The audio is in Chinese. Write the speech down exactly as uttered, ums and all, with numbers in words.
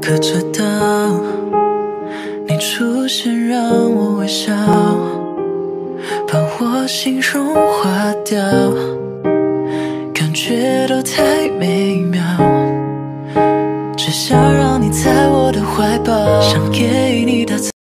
可直到你出现，让我微笑，把我心中划掉，感觉都太美妙，只想让你在我的怀抱，想给你的。